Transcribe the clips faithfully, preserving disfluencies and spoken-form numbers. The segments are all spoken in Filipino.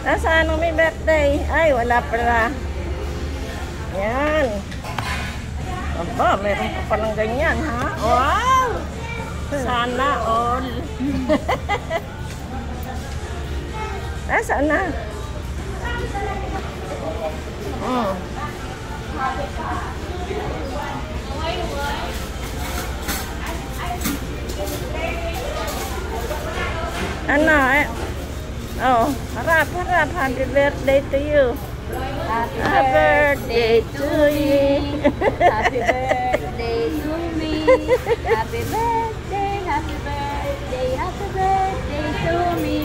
Nasaan ang may birthday? Ay, wala pala. Yan. Aba, meron pa palang ganyan, ha? Wow! Sana all. Nasaan na? Hmm. Ano eh? Oh, harap, harap. Happy birthday to you. Happy, Happy birthday to you. Happy birthday to me. Happy birthday, happy birthday, happy birthday to me.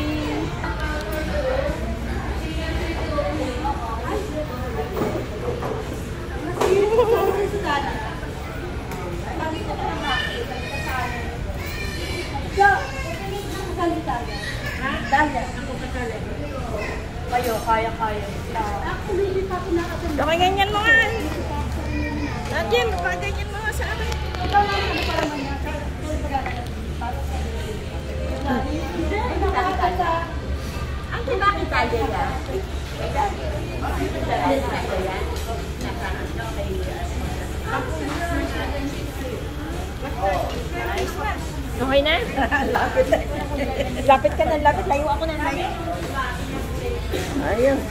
Dali, ako kasali. Kayo, kaya-kaya. Okay, ganyan mo nga. Nandiyan, ganyan mo nga sa akin. Ikaw lang ano para man ang bakit tayo yan? Okay na? Lapit na. Lapit ka na, lapit. Layo ako na, layo. Ayun.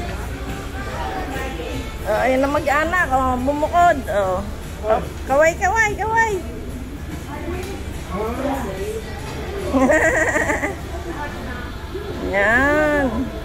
Oh, ayun na mag-anak. Oh, bumukod. Oh. Oh, kaway, kaway, kaway. Yan.